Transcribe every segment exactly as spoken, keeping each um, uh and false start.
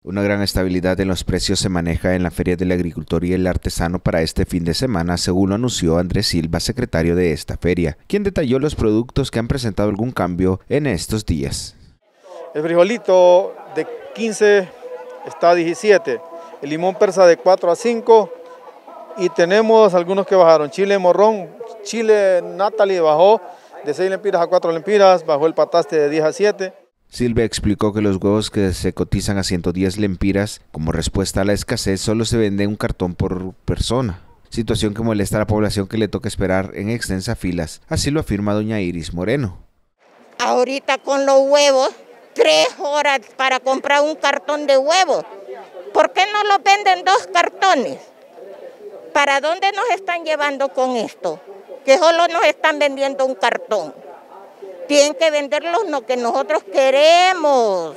Una gran estabilidad en los precios se maneja en la Feria del Agricultor y el Artesano para este fin de semana, según lo anunció Andrés Silva, secretario de esta feria, quien detalló los productos que han presentado algún cambio en estos días. El frijolito de quince está a diecisiete, el limón persa de cuatro a cinco y tenemos algunos que bajaron. Chile morrón, chile Natalie bajó de seis lempiras a cuatro lempiras, bajó el pataste de diez a siete. Silva explicó que los huevos que se cotizan a ciento diez lempiras, como respuesta a la escasez, solo se vende un cartón por persona, situación que molesta a la población que le toca esperar en extensas filas, así lo afirma doña Iris Moreno. Ahorita con los huevos, tres horas para comprar un cartón de huevos, ¿por qué no lo venden dos cartones? ¿Para dónde nos están llevando con esto? Que solo nos están vendiendo un cartón. Tienen que venderlos lo que nosotros queremos,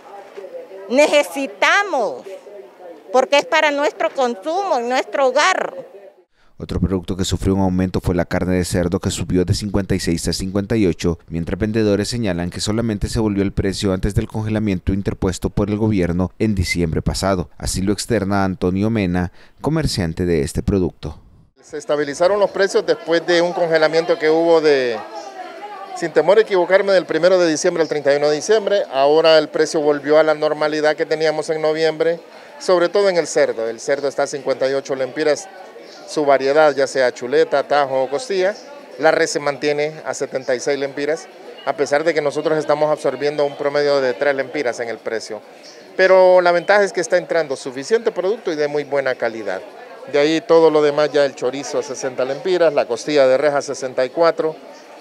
necesitamos, porque es para nuestro consumo, en nuestro hogar. Otro producto que sufrió un aumento fue la carne de cerdo, que subió de cincuenta y seis a cincuenta y ocho, mientras vendedores señalan que solamente se volvió el precio antes del congelamiento interpuesto por el gobierno en diciembre pasado. Así lo externa Antonio Mena, comerciante de este producto. Se estabilizaron los precios después de un congelamiento que hubo de... Sin temor a equivocarme, del primero de diciembre al treinta y uno de diciembre, ahora el precio volvió a la normalidad que teníamos en noviembre, sobre todo en el cerdo. El cerdo está a cincuenta y ocho lempiras, su variedad, ya sea chuleta, tajo o costilla. La res se mantiene a setenta y seis lempiras, a pesar de que nosotros estamos absorbiendo un promedio de tres lempiras en el precio. Pero la ventaja es que está entrando suficiente producto y de muy buena calidad. De ahí todo lo demás, ya el chorizo a sesenta lempiras, la costilla de res a sesenta y cuatro,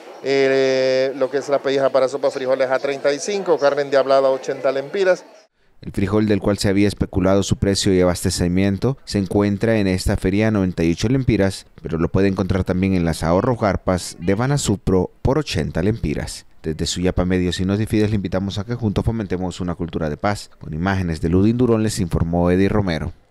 Eh, lo que es la pelleja para sopa frijoles a treinta y cinco, carne endiablada a ochenta lempiras. El frijol, del cual se había especulado su precio y abastecimiento, se encuentra en esta feria a noventa y ocho lempiras, pero lo puede encontrar también en las ahorro carpas de Banasupro por ochenta lempiras. Desde Suyapa Medios y Notifides le invitamos a que juntos fomentemos una cultura de paz. Con imágenes de Ludin Durón les informó Eddie Romero.